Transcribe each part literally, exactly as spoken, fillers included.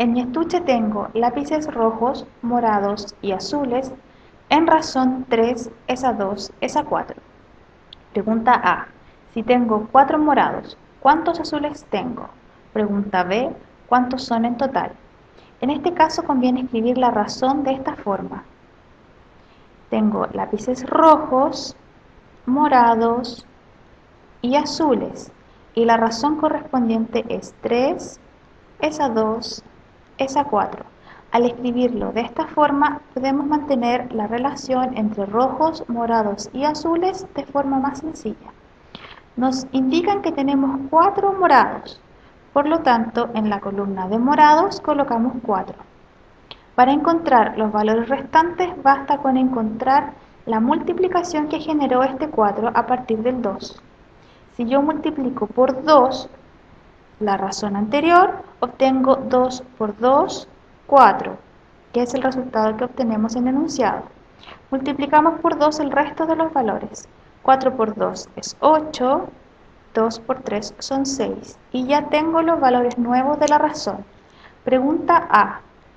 En mi estuche tengo lápices rojos, morados y azules en razón tres es a dos es a cuatro. Pregunta A. Si tengo cuatro morados, ¿cuántos azules tengo? Pregunta B. ¿Cuántos son en total? En este caso conviene escribir la razón de esta forma. Tengo lápices rojos, morados y azules, y la razón correspondiente es tres es a dos es a cuatro. Al escribirlo de esta forma podemos mantener la relación entre rojos, morados y azules de forma más sencilla. Nos indican que tenemos cuatro morados, por lo tanto en la columna de morados colocamos cuatro. Para encontrar los valores restantes basta con encontrar la multiplicación que generó este cuatro a partir del dos. Si yo multiplico por dos la razón anterior, obtengo dos por dos, cuatro, que es el resultado que obtenemos en el enunciado. Multiplicamos por dos el resto de los valores. cuatro por dos es ocho, dos por tres son seis, y ya tengo los valores nuevos de la razón. Pregunta A.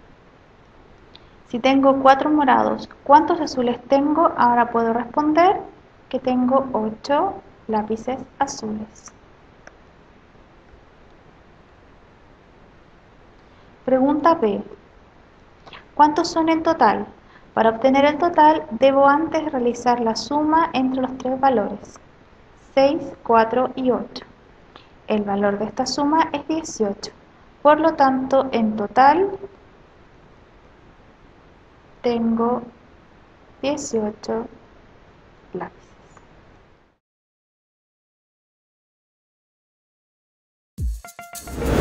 Si tengo cuatro morados, ¿cuántos azules tengo? Ahora puedo responder que tengo ocho lápices azules. Pregunta B. ¿Cuántos son en total? Para obtener el total, debo antes realizar la suma entre los tres valores, seis, cuatro y ocho. El valor de esta suma es dieciocho. Por lo tanto, en total, tengo dieciocho lápices.